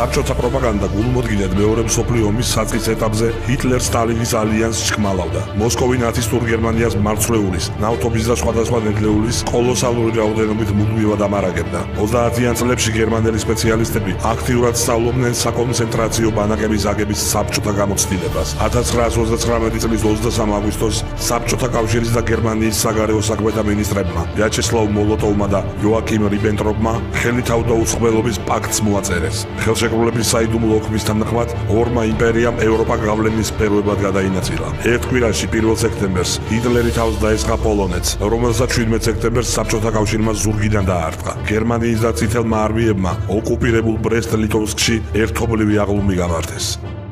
საბჭოთა პროპაგანდა გულმოდგინედ მეორე მსოფლიო ომის საწყის ეტაპზე ჰიტლერ-სტალინის ალიანსს ჩქმალავდა. მოსკოვი ნაცისტურ გერმანიას მარცვლეულის, ნავთობის და სხვადასხვა ნედლეულის კოლოსალური რაოდენობით მუდმივად ამარაგებდა. 30-იან წლებში გერმანელი სპეციალისტები აქტიურად სწავლობდნენ საკონცენტრაციო ბანაკების აგების საბჭოთა გამოცდილებას. 1929 წლის 23 აგვისტოს საბჭოთა კავშირის და გერმანიის საგარეო საქმეთა მინისტრებმა ვიაჩესლავ მოლოტოვმა და იოაკიმ რიბენტროპმა ხელი თავდაუწყებლობის პაქტს მოაწერეს. ხელშეკრულების საიდუმლო ოქმის თანახმად ორმა იმპერიამ ევროპა გავლენის სფეროებად გადაინაწილა. ერთ კვირაში 1 სექტემბერს ჰიტლერი თავს დაესხა პოლონეთს, რომელსაც 17 სექტემბერს საბჭოთა კავშირმა ზურგიდან დაარტყა. გერმანიის და წითელმა არმიებმა ოკუპირებულ ბრესტ-ლიტოვსკში ერთობლივი აღლუმი გამართეს.